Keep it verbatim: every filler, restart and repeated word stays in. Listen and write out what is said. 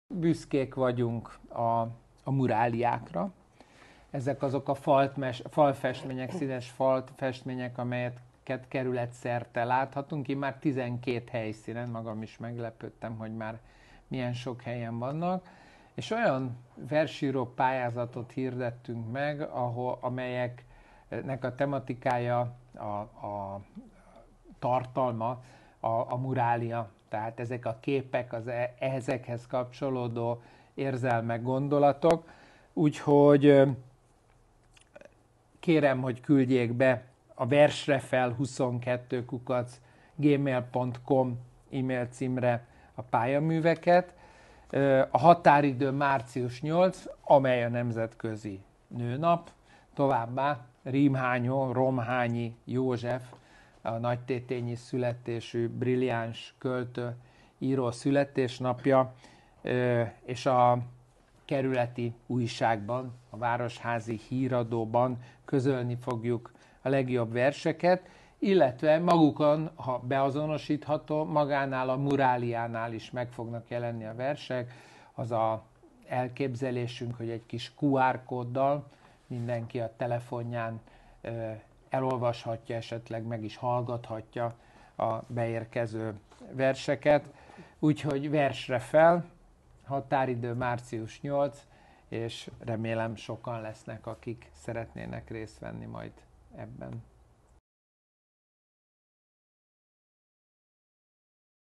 Büszkék vagyunk a, a muráliákra. Ezek azok a faltmes, falfestmények, színes falfestmények, amelyeket kerületszerte láthatunk. Én már tizenkét helyszínen, magam is meglepődtem, hogy már milyen sok helyen vannak. És olyan versíró pályázatot hirdettünk meg, ahol, amelyeknek a tematikája, a, a tartalma a, a murália. Tehát ezek a képek, az e, ezekhez kapcsolódó érzelmek, gondolatok. Úgyhogy kérem, hogy küldjék be a versrefel huszonkettő kukac gmail pont com e-mail címre a pályaműveket. A határidő március nyolc, amely a Nemzetközi Nőnap. Továbbá Rímhányó, Romhányi József, a nagytétényi születésű brilliáns költő, író születésnapja, és a kerületi újságban, a Városházi Híradóban közölni fogjuk a legjobb verseket, illetve magukon, ha beazonosítható, magánál a muráliánál is meg fognak jelenni a versek. Az a elképzelésünk, hogy egy kis kú ár kóddal mindenki a telefonján elolvashatja, esetleg meg is hallgathatja a beérkező verseket. Úgyhogy versre fel, határidő március nyolc, és remélem sokan lesznek, akik szeretnének részt venni majd ebben.